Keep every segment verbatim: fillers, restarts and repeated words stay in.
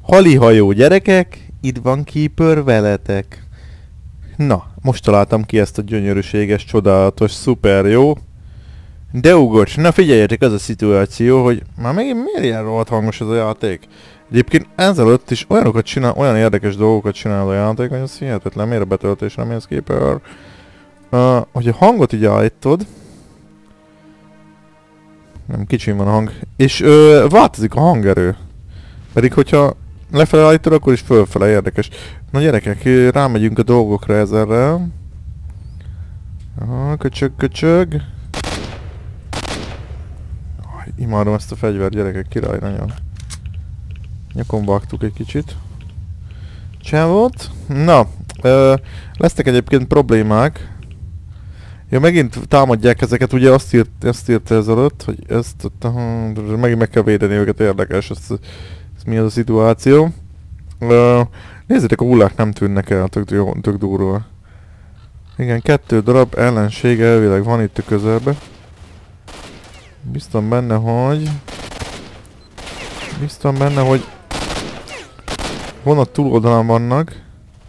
Halihajó gyerekek, itt van Keeper veletek. Na, most találtam ki ezt a gyönyörűséges, csodálatos, szuper jó. De ugorcs, na figyeljetek, az a szituáció, hogy már megint miért ilyen rohadt hangos ez a játék? Egyébként ezelőtt is olyanokat csinál, olyan érdekes dolgokat csinál a játék, hogy az hihetetlen, miért a betöltésre mész Keeper. Uh, hogy a hangot így állítod. Nem, kicsim van a hang. És uh, változik a hangerő. Pedig hogyha lefele állítod, akkor is fölfele érdekes. Na gyerekek, rámegyünk a dolgokra ezerrel. Aha, köcsög, köcsög. Oh, imádom ezt a fegyvert, gyerekek, király nagyon. Nyakon vágtuk egy kicsit. Csávot. Na, ö, lesznek egyébként problémák. Ja, megint támadják ezeket, ugye azt írt, azt írta ezelőtt, hogy ezt, uh, megint meg kell védeni őket, érdekes, ez, ez mi az a szituáció. Uh, nézzétek, a hullák nem tűnnek el, tök, tök durva. Igen, kettő darab ellenség elvileg van itt a közelben. Biztos benne, hogy... Biztos benne, hogy... Vonat túloldalán vannak.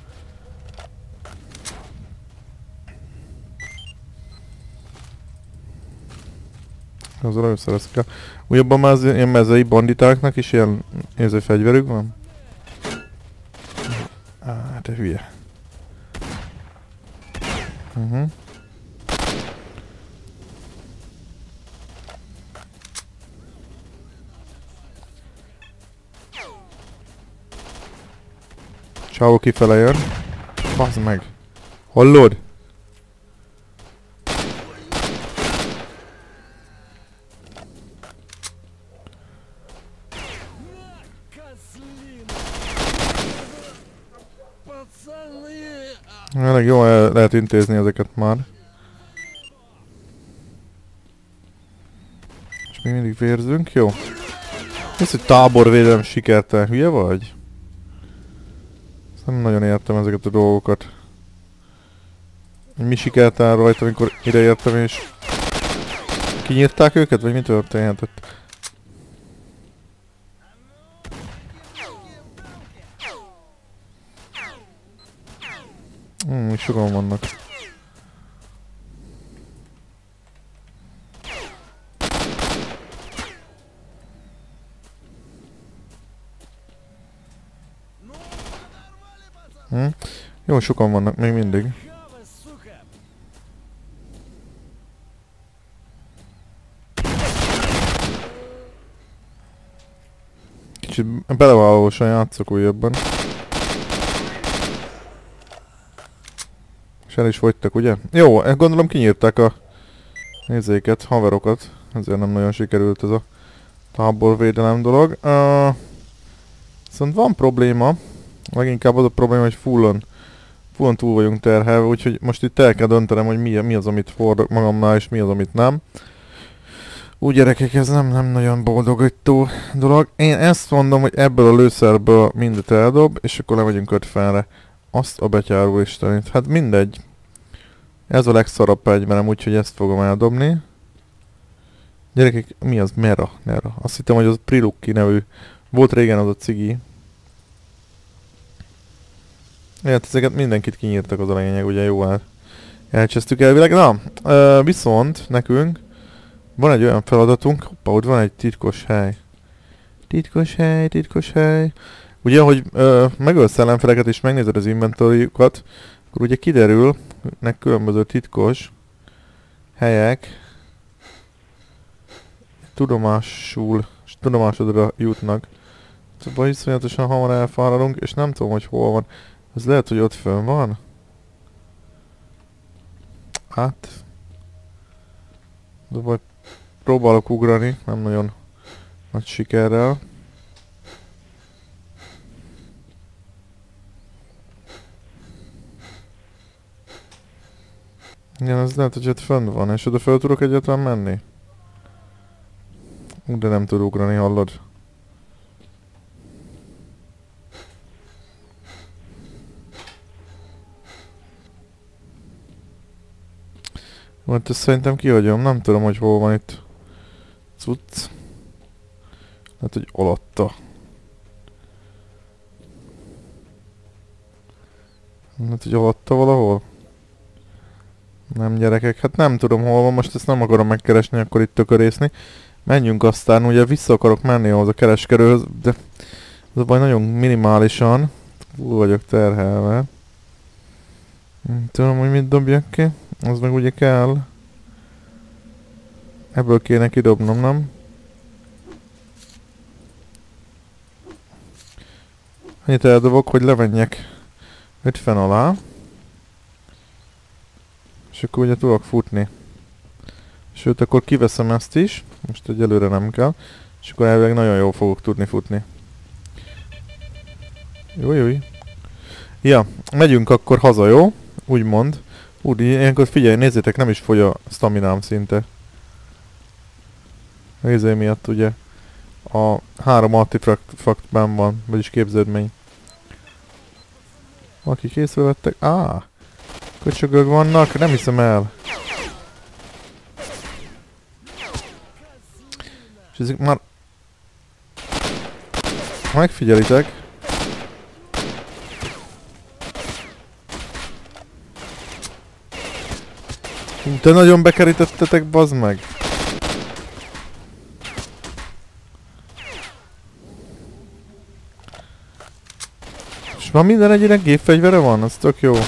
Az előszerez kell. Újabban már az ilyen mezei banditáknak is ilyen érző fegyverük van? Á, te hülye. Uh-huh. Csávó kifele jön. Bazd meg. Hallod? Elég jól el lehet intézni ezeket már. És mi mindig vérzünk, jó? Ez egy táborvédelem sikertelen, hülye vagy? Nem nagyon értem ezeket a dolgokat. Mi sikertelen rajta, amikor ideértem és... Kinyírták őket, vagy mi történhetett? Hmm, még sokan vannak. Hmm. Jó, sokan vannak még mindig. Kicsit belevállalósan játszok újabban. És el is fogytak, ugye? Jó, gondolom kinyírták a nézéket, haverokat. Ezért nem nagyon sikerült ez a táborvédelem dolog. Uh, viszont van probléma. Leginkább az a probléma, hogy fullon, fullon túl vagyunk terhelve, úgyhogy most itt el kell döntenem, hogy mi, mi az, amit hordok magamnál, és mi az, amit nem. Úgy gyerekek, ez nem, nem nagyon boldogító dolog. Én ezt mondom, hogy ebből a lőszerből mindet eldob, és akkor lemegyünk ötvenre. Azt a betyáró istenit. Hát mindegy. Ez a legszarabb fegyverem, úgyhogy ezt fogom eldobni. Gyerekek, mi az? Mera? Mera. Azt hittem, hogy az Prilukki nevű. Volt régen az a cigi. Hát ezeket mindenkit kinyírtak, az a lényeg, ugye jó el, elcsesztük elvileg. Na, ö, viszont nekünk van egy olyan feladatunk, hoppá, ott van egy titkos hely. Titkos hely, titkos hely. Ugye, ahogy ö, megölsz ellenfeleket és megnézed az inventoryukat, akkor ugye kiderül, nek különböző titkos helyek tudomásul, tudomásodra jutnak. Szóval iszonyatosan hamar elfáradunk, és nem tudom, hogy hol van. Ez lehet, hogy ott fönn van? Hát... De vagy próbálok ugrani, nem nagyon nagy sikerrel. Igen, ez lehet, hogy ott fönn van, és oda fel tudok egyáltalán menni? Ú, de nem tud ugrani, hallod? Hát ezt szerintem kihagyom, nem tudom, hogy hol van itt cucc. Lehet, hogy alatta. Hát, hogy alatta valahol? Nem gyerekek, hát nem tudom hol van, most ezt nem akarom megkeresni, akkor itt tökörészni. Menjünk aztán, ugye vissza akarok menni ahhoz a kereskedőhöz, de az a baj nagyon minimálisan. Túl vagyok terhelve. Nem tudom, hogy mit dobjak ki. Az meg ugye kell. Ebből kéne kidobnom, nem? Annyit eldobok, hogy levenjek ötven alá. És akkor ugye tudok futni. Sőt, akkor kiveszem ezt is. Most egyelőre nem kell. És akkor elvileg nagyon jól fogok tudni futni. Jó, jó. Ja, megyünk akkor haza, jó? Úgymond. Úgy, ilyenkor figyelj, nézzétek, nem is fogy a staminám szinte. Nézzél miatt ugye a három artifaktban van, vagyis képződmény. Akik észrevettek? Á! Köcsögök vannak, nem hiszem el. És ezek már... Ha megfigyelitek... De nagyon bekerítettetek, bazd meg! És már minden egyének gépfegyvere van, az tök jó.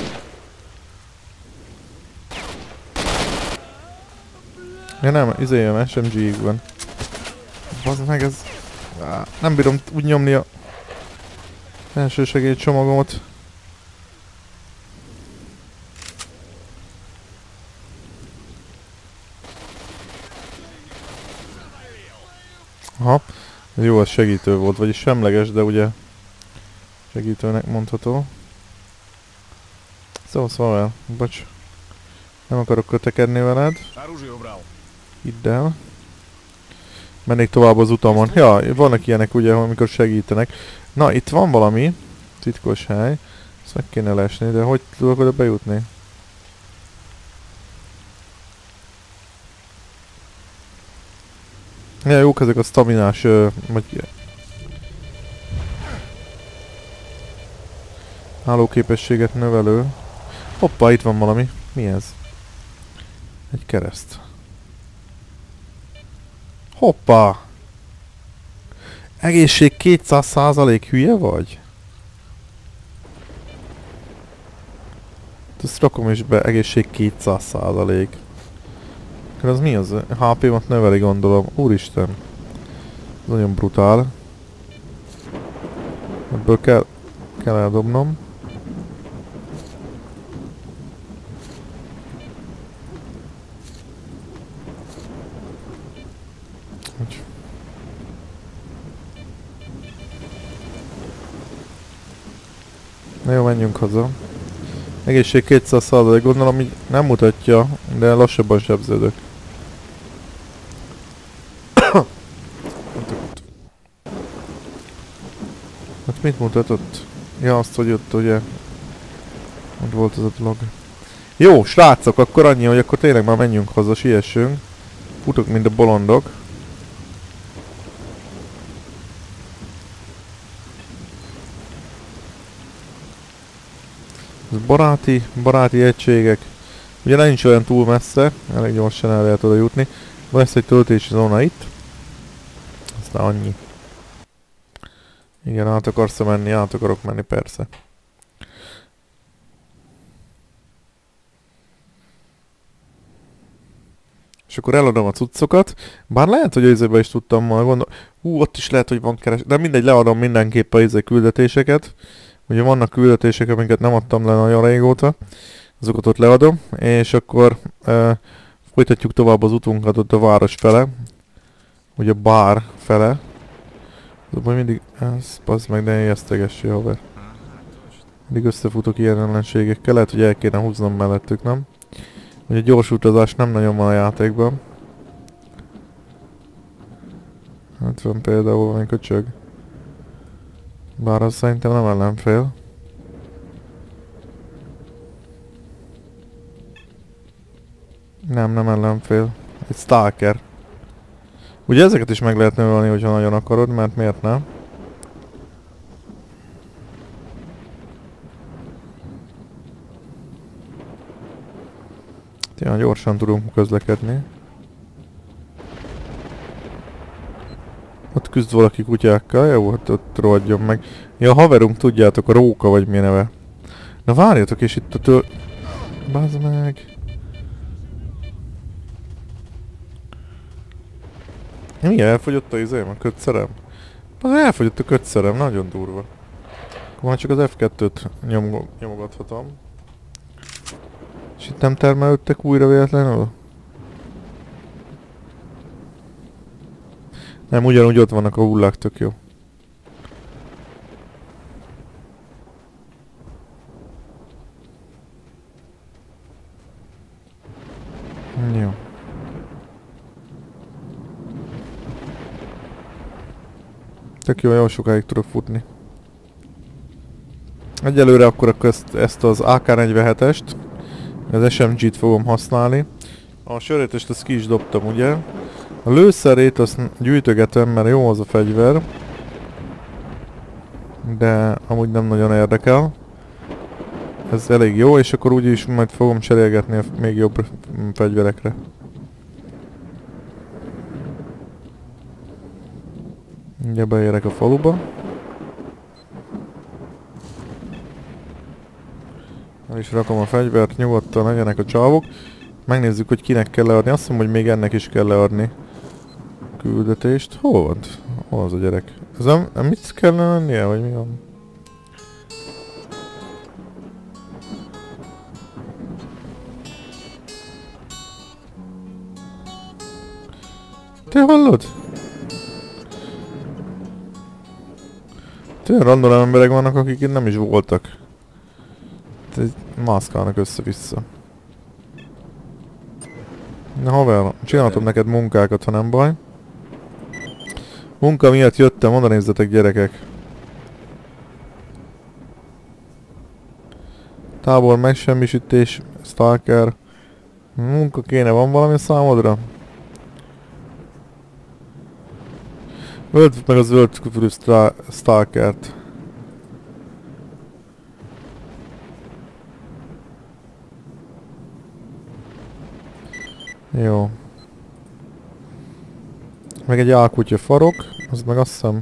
Ja nem, izé jön, es em gé-ikben. Bazd meg, ez... Á, nem bírom úgy nyomni a... elsősegélycsomagomat. Aha, jó, az segítő volt, vagyis semleges, de ugye segítőnek mondható. Szóval, szóval, bocs. Nem akarok kötekedni veled. Hidd el. Mennék tovább az utamon. Ja, vannak ilyenek ugye, amikor segítenek. Na, itt van valami. Titkos hely. Ezt meg kéne lesni, de hogy tudok oda bejutni? Ja, jók ezek a staminás, vagy... állóképességet növelő. Hoppá, itt van valami. Mi ez? Egy kereszt. Hoppá! Egészség kétszáz százalék, hülye vagy? Ezt rakom is be, egészség kétszáz százalék. Az mi az? há pé-mat növeli, gondolom. Úristen. Ez nagyon brutál. Ebből kell, kell eldobnom. Na jó, menjünk haza. Egészség kétszáz százalék, gondolom így nem mutatja, de lassabban sebződök. Hát mit mutatott? Ja, azt, hogy ott ugye... ott volt az a dolog. Jó, srácok, akkor annyi, hogy akkor tényleg már menjünk haza, siessünk. Futok, mint a bolondok. Ez baráti, baráti egységek. Ugye nincs olyan túl messze, elég gyorsan el lehet oda jutni. Van ezt egy töltési zóna itt. Aztán annyi. Igen, át akarsz menni, át akarok menni, persze. És akkor eladom a cuccokat. Bár lehet, hogy őzőben is tudtam volna gondolni. Hú, ott is lehet, hogy van keres... De mindegy, leadom mindenképp a izé küldetéseket. Ugye vannak küldetések, amiket nem adtam le nagyon régóta. Azokat ott leadom. És akkor e, folytatjuk tovább az utunkat ott a város fele. Ugye a bár fele. Azonban mindig... Ez, bazd meg, ne ijesztegessé, haver. Mindig összefutok ilyen ellenségekkel. Lehet, hogy el kéne húznom mellettük, nem? Ugye gyors utazás nem nagyon van a játékban. Hát van például valami köcsög. Bár az szerintem nem ellenfél. Nem, nem ellenfél. Egy stalker. Ugye ezeket is meg lehet növelni, hogyha nagyon akarod, mert miért nem? Ja, gyorsan tudunk közlekedni. Ott küzd valaki kutyákkal, jó, hát ott rohadjon meg. Ja, a haverunk, tudjátok, a Róka, vagy mi neve. Na várjatok, és itt a től... Bazd meg. Mi, elfogyott a izém, a kötszerem? Az elfogyott a kötszerem, nagyon durva. Akkor már csak az F kettőt nyom nyomogathatom. És itt nem termelődtek újra véletlenül? Nem, ugyanúgy ott vannak a hullák, tök jó. Jó. Tök jó, jó sokáig tudok futni. Egyelőre akkor, akkor ezt, ezt az á ká negyvenhetest, az es em gét fogom használni. A sörétest azt ki is dobtam, ugye? A lőszerét azt gyűjtögetem, mert jó az a fegyver. De amúgy nem nagyon érdekel. Ez elég jó, és akkor úgyis majd fogom cserélgetni a még jobb fegyverekre. Ugye beérek a faluba. El is rakom a fegyvert, nyugodtan legyenek a csávok. Megnézzük, hogy kinek kell leadni. Azt mondom, hogy még ennek is kell leadni küldetést. Hol van? Hol az a gyerek? Ez nem, nem mit kellene lennie, vagy mi van? Te hallod? Olyan random emberek vannak, akik itt nem is voltak. Mászkálnak össze-vissza. Na haver, csinálhatom neked munkákat, ha nem baj. Munka miatt jöttem, oda nézzetek gyerekek. Tábor megsemmisítés, stalker. Munka kéne, van valami számodra? Öld meg a zöld küfülű stalkert. Jó. Meg egy álkutya farok, az meg azt hiszem...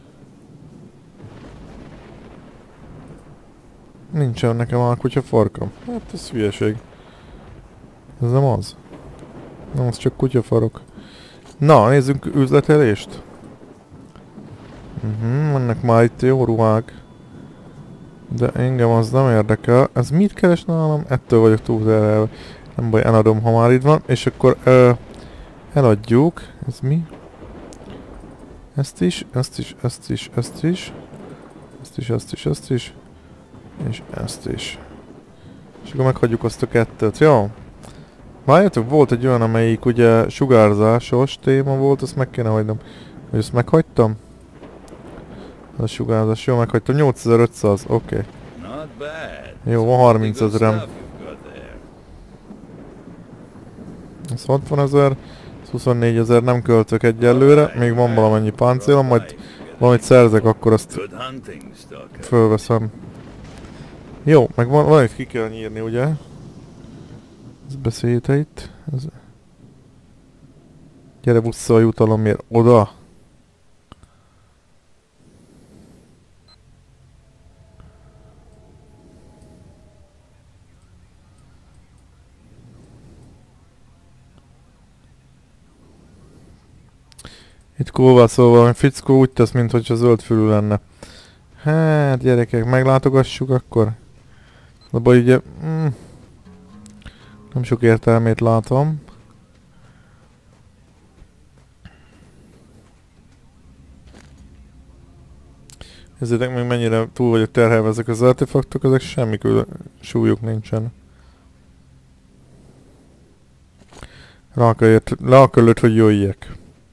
Nincsen nekem álkutya farkam. Hát ez hülyeség. Ez nem az. Nem, az csak kutyafarok. Na, nézzünk üzletelést. Uh-huh, ennek már itt jó ruhák. De engem az nem érdekel. Ez mit keres nálam? Ettől vagyok túlterhelve. Nem baj, eladom, ha már itt van. És akkor ö, eladjuk. Ez mi? Ezt is, ezt is, ezt is, ezt is. Ezt is, ezt is, ezt is. És ezt is. És akkor meghagyjuk azt a kettőt, jó? Várjátok, volt egy olyan, amelyik ugye sugárzásos téma volt, azt meg kéne hagynom. Hogy ezt meghagytam? Ez a sugárzás, jó, meghagytam. nyolcezer-ötszáz, oké. Okay. Jó, van harmincezrem. Ez hatvanezer, ez huszonnégyezer, nem költök egyelőre, még van valamennyi páncélom, majd valamit szerzek, akkor azt fölveszem. Jó, meg van, valamit ki kell nyírni, ugye? Ez beszélte itt. Ez... Gyere busszal jutalomért oda! Itt kóvászol valami fickó, úgy tesz, mintha zöld fülű lenne. Hát gyerekek, meglátogassuk akkor. De baj ugye... Mm, nem sok értelmét látom. Nézzétek meg mennyire túl vagyok terhelve ezek az artefaktok, ezek semmi súlyuk nincsen. Rákölött, hogy jöjjek.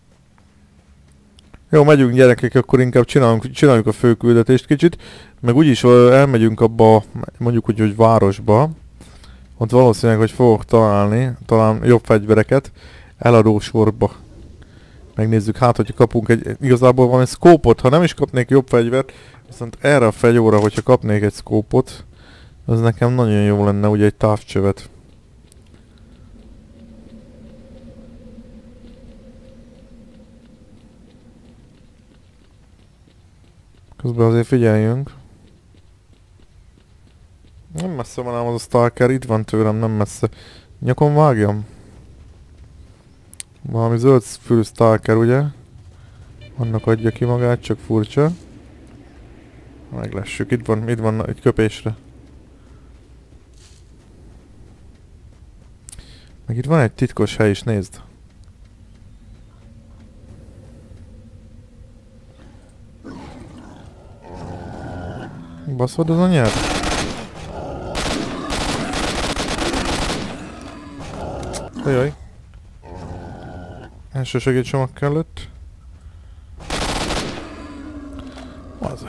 Jó, megyünk gyerekek, akkor inkább csinálunk, csináljuk a főküldetést kicsit. Meg úgyis elmegyünk abba, mondjuk úgy, hogy városba. Ott valószínűleg, hogy fogok találni, talán jobb fegyvereket. Eladó sorba. Megnézzük, hát, hogyha kapunk egy, igazából valami szkópot, ha nem is kapnék jobb fegyvert, viszont erre a fegyóra, hogyha kapnék egy szkópot, az nekem nagyon jó lenne, ugye egy távcsövet. Közben azért figyeljünk. Nem messze van ám az a stalker, itt van tőlem, nem messze. Nyakon vágjam? Valami zöld fülű stalker, ugye? Annak adja ki magát, csak furcsa. Meglessük, itt van, itt van egy köpésre. Meg itt van egy titkos hely is, nézd. Baszod az anyád? Ajaj. Első segédcsomag kellett. Az.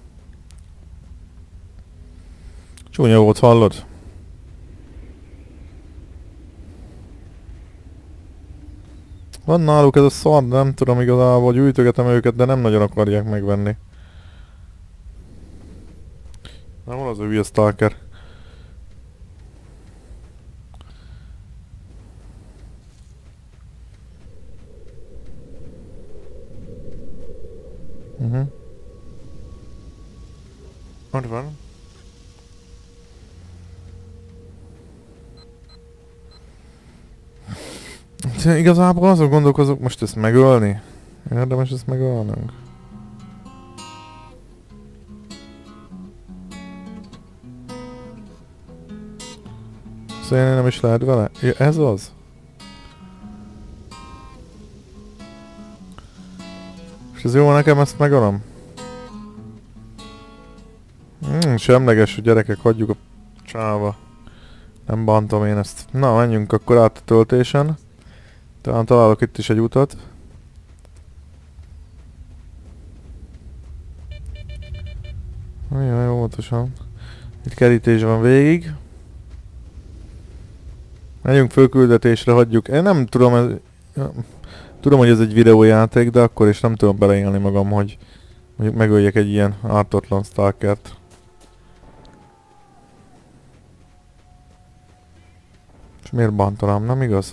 Csúnya volt, hallod? Van náluk ez a szar, nem tudom igazából, gyűjtögetem őket, de nem nagyon akarják megvenni. Nem van az a hülye stalker. Mhm. Uh-huh. Ott van. Igazából azon gondolkozok, most ezt megölni? Érdemes ezt megölnünk? Szóval nem is lehet vele? Ja, ez az? És ez jó, nekem ezt megölöm? Hmm, semleges, hogy gyerekek, hagyjuk a csáva. Nem bántom én ezt. Na, menjünk akkor át a töltésen. Talán találok itt is egy utat. Jaj, óvatosan. Itt kerítés van végig. Menjünk fölküldetésre, hagyjuk. Én nem tudom, ez... Tudom, hogy ez egy videójáték, de akkor is nem tudom beleélni magam, hogy mondjuk megöljek egy ilyen ártatlan stalkert. És miért bántanám, nem igaz?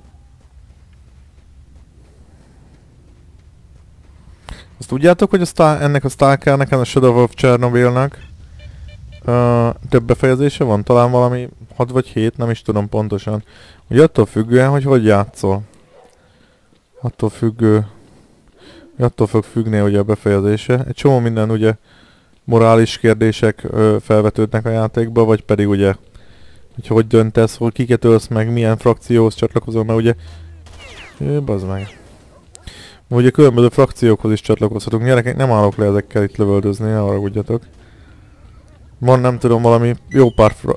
Azt tudjátok, hogy a ennek a stalkernek, a Shadow of Chernobylnak uh, több befejezése van? Talán valami hat vagy hét, nem is tudom pontosan. Ugye attól függően, hogy hogy játszol. Attól függő... Attól fog függni ugye a befejezése. Egy csomó minden ugye morális kérdések ö, felvetődnek a játékba, vagy pedig ugye hogy hogy döntesz, hogy kiket ölsz meg, milyen frakcióhoz csatlakozol, mert ugye... Jö, bazd meg. Ugye különböző frakciókhoz is csatlakozhatunk. Gyerekek, nem állok le ezekkel itt lövöldözni, ne haragudjatok. Van nem tudom valami jó pár fra...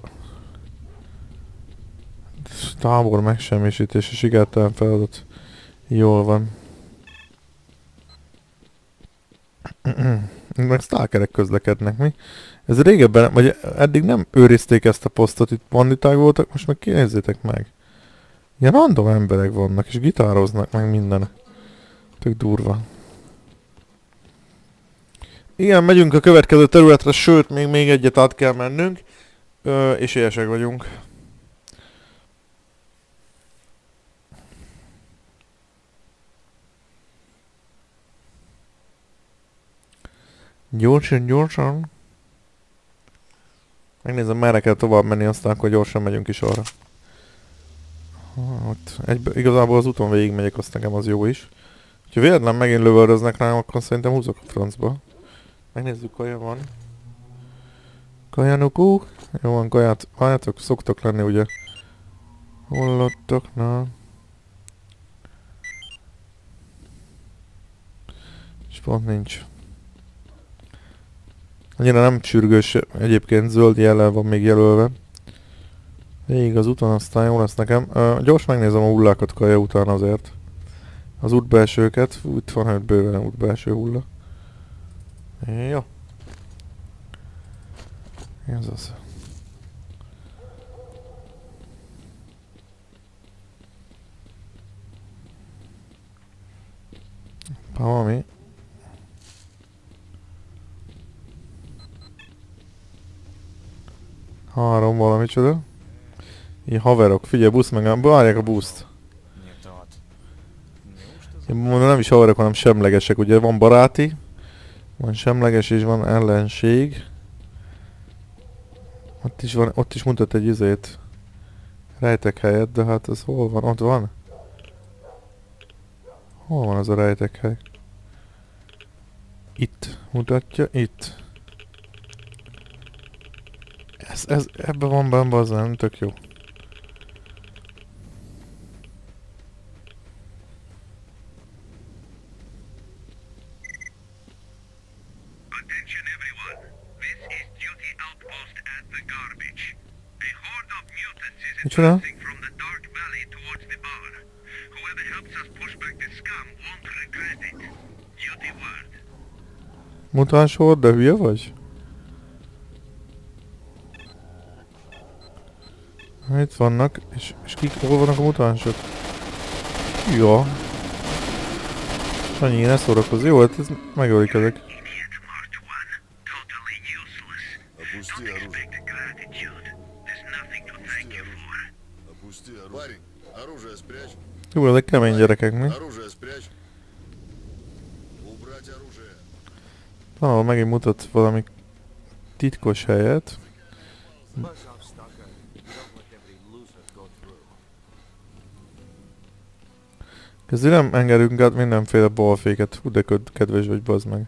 Tábor megsemmisítés és sikertelen feladat. Jól van. Meg stalkerek közlekednek, mi? Ez régebben, vagy eddig nem őrizték ezt a posztot, itt banditák voltak, most meg kérdezzétek meg. Ilyen random emberek vannak, és gitároznak meg minden. Tök durva. Igen, megyünk a következő területre, sőt, még, még egyet át kell mennünk. Ö, és éhesek vagyunk. Gyorsan, gyorsan. Megnézem, merre kell tovább menni, aztán akkor gyorsan megyünk is arra. Ott egybe, igazából az úton végig megyek, azt nekem az jó is. Ha véletlen megint lövöldöznek rám, akkor szerintem húzok a francba. Megnézzük, kaja van. Kajanukú. Jó van, kaját. Várjátok, szoktok lenni ugye. Hollottok, na. És pont nincs. Annyira nem sürgős, egyébként zöld jellel van még jelölve. Végig az úton, aztán jó lesz nekem. Uh, gyors megnézem a hullákat kaja után azért. Az útbelsőket. Itt van hát bőven útbelső hulla. Jó. Ez az. Valami. Három valami csoda. Ilyen haverok, figyelj, busz meg, várják a buszt. Én mondom, nem is haverok, hanem semlegesek, ugye van baráti, Van semleges és van ellenség. Ott is van, ott is mutat egy izét. Rejtek helyet, de hát ez hol van? Ott van? Hol van az a rejtek hely? Itt mutatja, itt. Ez, ez, ebben van benne az nem tök jó. Micsoda? Mutáns hord, de hülye vagy? Itt vannak, és, és kik, hol vannak a mutánsok? Ja. Annyi, ne szórakozz. Jó, hát ez megölik ezek. Jó, ezek kemény gyerekek, mi? Talán megint mutat valami titkos helyet. Közül nem engedünk át mindenféle balféket. Hú, de kedves vagy, bazd meg.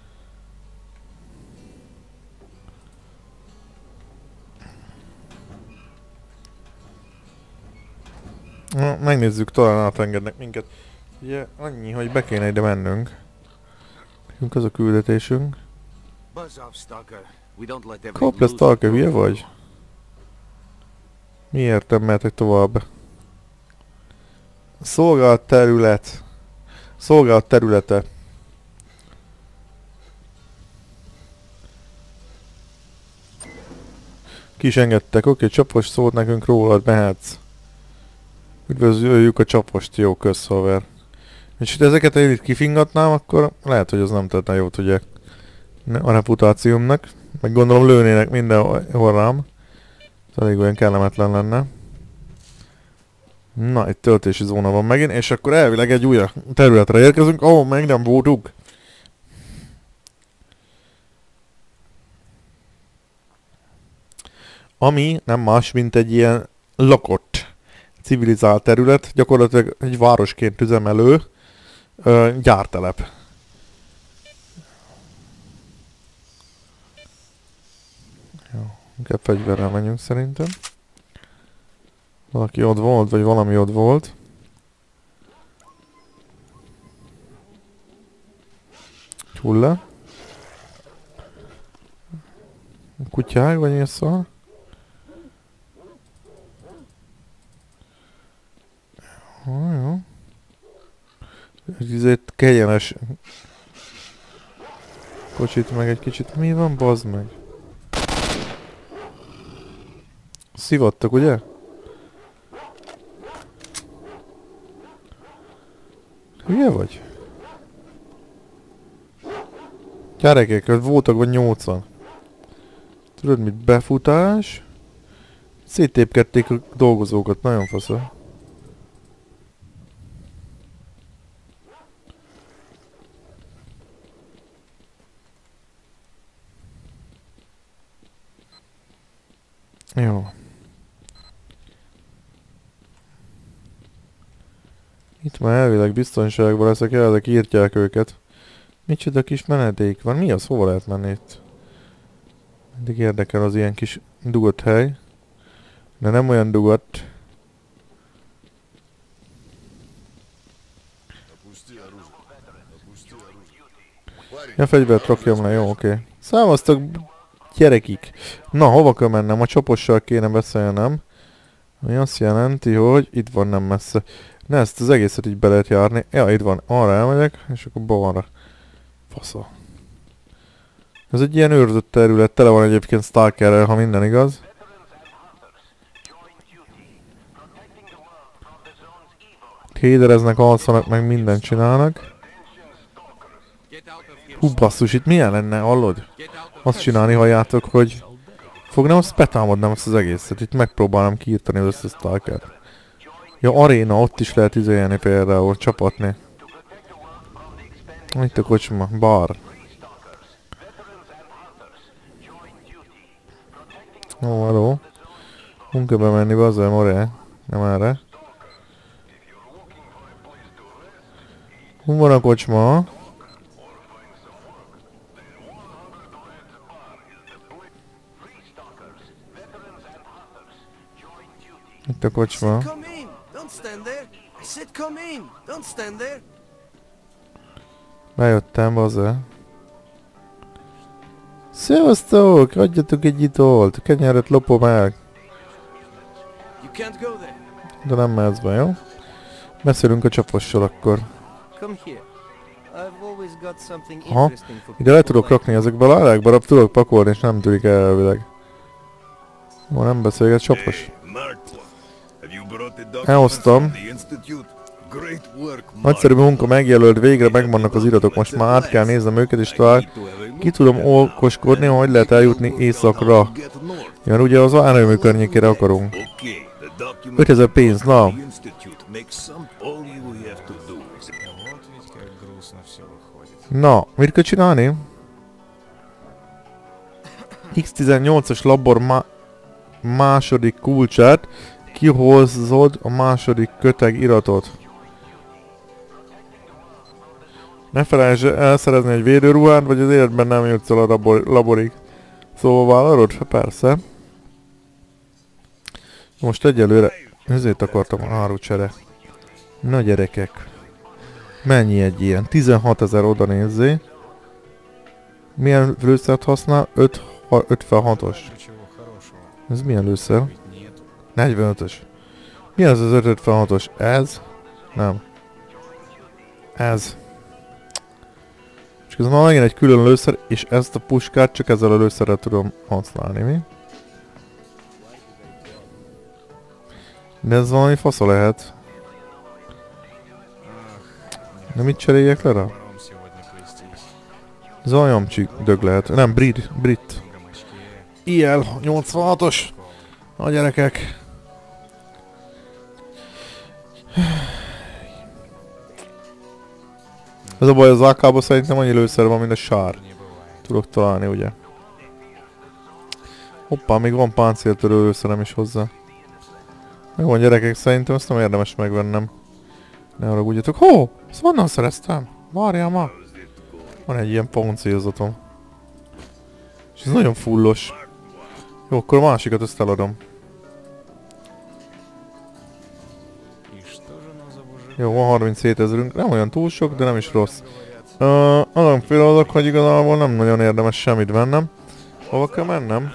Na, megnézzük, talán átengednek minket. Ugye annyi, hogy be kéne ide mennünk. Nekünk az a küldetésünk. Kapja, Stalker, hülye vagy? Miért nem mehetek tovább? Szolgált terület. Szolgált területe. Ki is engedtek, oké, Csapos szólt nekünk rólad, mehetsz. Üdvözöljük a Csapost, jó, kösz, haver. És ha ezeket én itt kifingatnám, akkor lehet, hogy az nem tehetne jót, ugye, a reputációmnak. Meg gondolom lőnének mindenhol rám. Ez elég olyan kellemetlen lenne. Na, itt töltési zóna van megint, és akkor elvileg egy új területre érkezünk, ahol meg nem voltunk. Ami nem más, mint egy ilyen lakott, civilizált terület, gyakorlatilag egy városként üzemelő ö, gyártelep. Jó, inkább fegyverrel menjünk szerintem. Valaki ott volt, vagy valami ott volt. Hulla. Kutyák, vagy mi szól? Jó, jó. Ezért kellemes kocsit meg egy kicsit. Mi van, bazd meg? Szivattak, ugye? Hülye vagy? Gyerekek, voltak vagy nyolcan. Tudod mit? Befutás. Széttépkedték a dolgozókat, nagyon fasza. Jó. Itt már elvileg biztonságban leszek, ezek írtják őket. Micsoda kis menedék van? Mi az? Hova lehet menni itt? Mindig érdekel az ilyen kis dugott hely. De nem olyan dugott. Ja, fegyvert rakjam le, jó, oké. Okay. Számoztak gyerekik. Na, hova kell mennem? A Csapossal kéne beszélnem. Ami azt jelenti, hogy itt van nem messze. Ne, ezt az egészet így be lehet járni. Ja, itt van. Arra elmegyek, és akkor balra. Fasza. Ez egy ilyen őrzött terület. Tele van egyébként stalkerrel, ha minden igaz. Hédereznek, alszanak, meg mindent csinálnak. Hú, basszus, itt milyen lenne, hallod? Azt csinálni, halljátok, hogy fognám, azt betámadnám azt az egészet. Itt megpróbálnám kiírtani az összes stalkert. Ja, aréna, ott is lehet izélni például, csapatni. Itt a kocsma, bar. Ó, haló. Munka bemenni, bazzaj, more. Nem erre. Hol van a kocsma? Itt a kocsma. Bejöttem, bazzaj. Szevasztok! Adjatok egy italt! Kenyeret lopom el! De nem mehetsz be, jó? Beszélünk a csapossal akkor. Ha, ide le tudok rakni ezekből a legbarab tudok pakolni és nem tűnik el elvileg. Ma nem beszélget csapos. Elhoztam. Nagyszerű munka megjelölt, végre megvannak az iratok, most már át kell néznem őket és talán ki tudom okoskodni, hogy lehet eljutni északra. Mert ugye az árőmű környékére akarunk. ötezer pénz, na. Na, mit kell csinálni? iksz tizennyolcas labor má második kulcsát, kihozod a második köteg iratot. Ne felejtsd elszerezni egy védőruhát, vagy az életben nem jutsz el a labor laborig. Szóval vállalod? Persze. Most egyelőre ezért akartam árucsere. Na gyerekek. Mennyi egy ilyen? tizenhatezer oda nézzé. Milyen lőszert használ? ötvenhatos. Ez milyen lőszer? negyvenötös. Mi az az ötvenhatos? Ez? Nem. Ez. Csak ez már megint egy külön lőszer, és ezt a puskát csak ezzel a lőszerrel tudom használni, mi? De ez valami fasza lehet. De mit cseréljek le rá? Ez olyan dög lehet. Nem, brit. brit. I L nyolcvanhatos. A gyerekek. Ez a baj, az á ká-ban szerintem annyi lőszer van, mint a sár. Tudok találni, ugye? Hoppá, még van páncéltörő lőszerem is hozzá. Meg van gyerekek, szerintem ezt nem érdemes megvennem. Ne haragudjatok. Hó! Ezt honnan szereztem? Várjál ma! Van egy ilyen páncélzatom. És ez nagyon fullos. Jó, akkor a másikat ezt eladom. Jó, van harminchét ezerünk. Nem olyan túl sok, de nem is rossz. Uh, azon féloldak, hogy igazából nem nagyon érdemes semmit vennem. Hova kell mennem?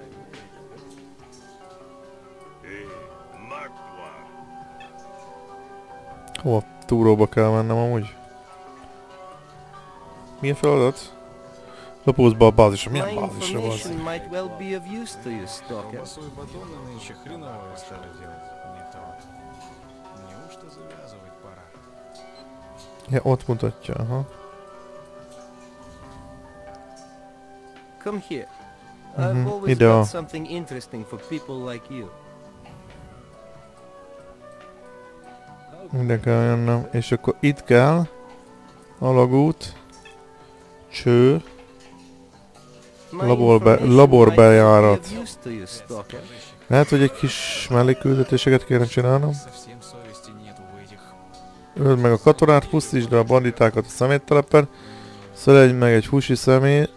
Hova túróba kell mennem amúgy? Milyen feladat? Lopózz be a bázisra. Milyen bázisra az? Ja, ott mutatja, aha. Come here. Mhm, I've always ide a... got something interesting for people like you. Ide kell jönnöm. És akkor itt kell alagút, cső, laborbe, laborbejárat. Lehet, hogy egy kis mellékküldetéseket kéne csinálnom. Öld meg a katonát, pusztítsd le a banditákat a szeméttelepen. Szöledj meg egy húsi szemét.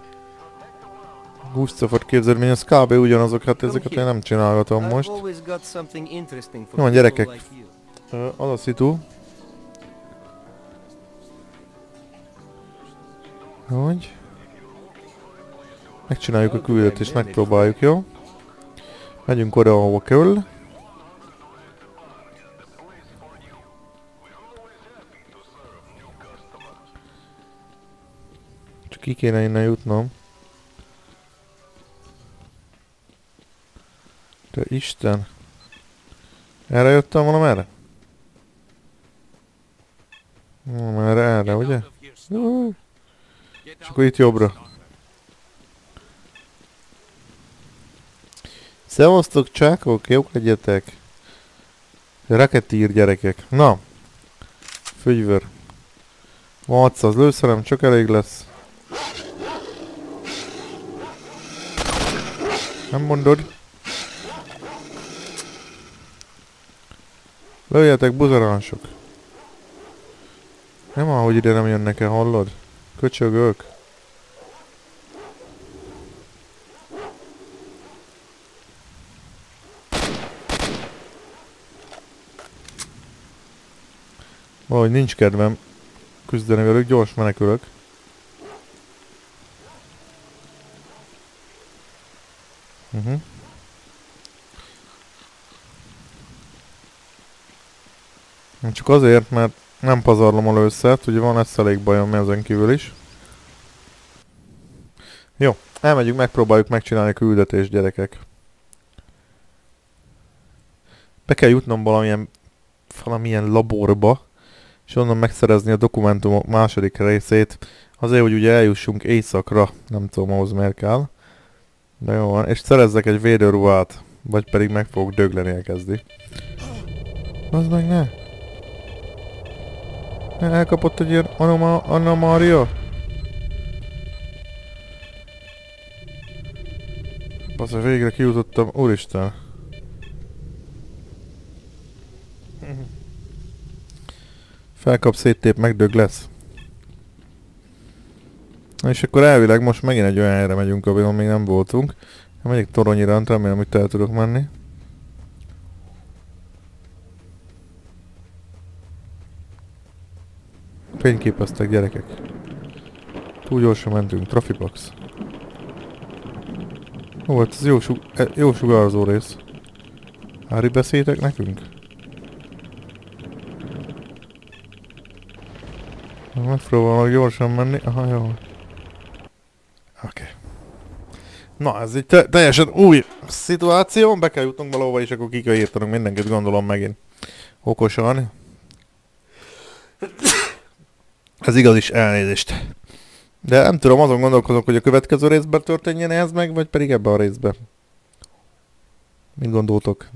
Húscafat képződmény, az kb. Ugyanazok, hát ezeket én nem csinálgatom most. Jó van gyerekek, az a szitu. Hogy? Megcsináljuk a küldetést, megpróbáljuk, jó? Megyünk oda, ahova kell. Csak ki kéne innen jutnom. Te Isten! Erre jöttem volna erre? Hmm, erre, erre, ugye? Jó. És akkor itt jobbra. Szevasztok, csákok, jók legyetek! Raketír gyerekek. Na! Fegyver. Van hatszáz lőszerem, csak elég lesz. Nem mondod? Lőjetek, buzaransok! Nem ahogy ide nem jönnek el, hallod? Köcsögök! Valahogy nincs kedvem küzdeni velük, gyors menekülök. Uh-huh. Csak azért, mert nem pazarlom a lőszert, ugye van lesz elég bajom ezen kívül is. Jó, elmegyünk, megpróbáljuk megcsinálni a küldetést, gyerekek. Be kell jutnom valamilyen, valamilyen laborba, és onnan megszerezni a dokumentumok második részét, azért, hogy ugye eljussunk éjszakra, nem tudom ahhoz miért kell. De jó van, és szerezzek egy védőruhát, vagy pedig meg fogok dögleni elkezdi. Az meg ne! Elkapott egy ilyen anoma, anomália? Bassza, végre kijutottam, úristen! Felkap, széttép, megdög lesz. És akkor elvileg most megint egy olyan helyre megyünk, ahol még nem voltunk. Megyek torony iránt, remélem, hogy el tudok menni. Fényképeztek, gyerekek. Túl gyorsan mentünk, Trafipax. Ó, hát ez jó, sug jó sugárzó rész. Hári beszéltek nekünk? Megpróbálok gyorsan menni, aha, jó. Oké. Okay. Na, ez egy te teljesen új szituáció, be kell jutnunk valahova, és akkor ki kell írtanunk mindenkit, gondolom megint. Okosan. Ez igaz is, elnézést. De nem tudom, azon gondolkozok, hogy a következő részben történjen ez meg, vagy pedig ebben a részben. Mit gondoltok?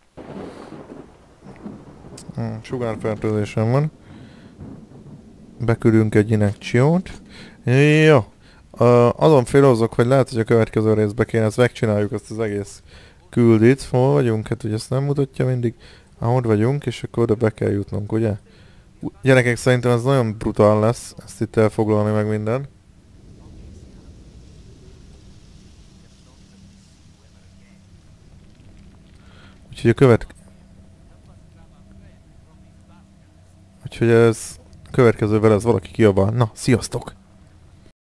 Hmm, sugárfertőzésem van. Beküldünk egy inekciót. Jó. Uh, azon félhozzak, hogy lehet, hogy a következő részbe kéne ezt megcsináljuk, ezt az egész küldit. Hol vagyunk? Hát ugye ezt nem mutatja mindig. Ahogy vagyunk, és akkor oda be kell jutnunk, ugye? Gyerekek, szerintem ez nagyon brutál lesz, ezt itt elfoglalni meg minden. Úgyhogy a követ... Úgyhogy ez... Következővel ez valaki kiabál. Na, sziasztok!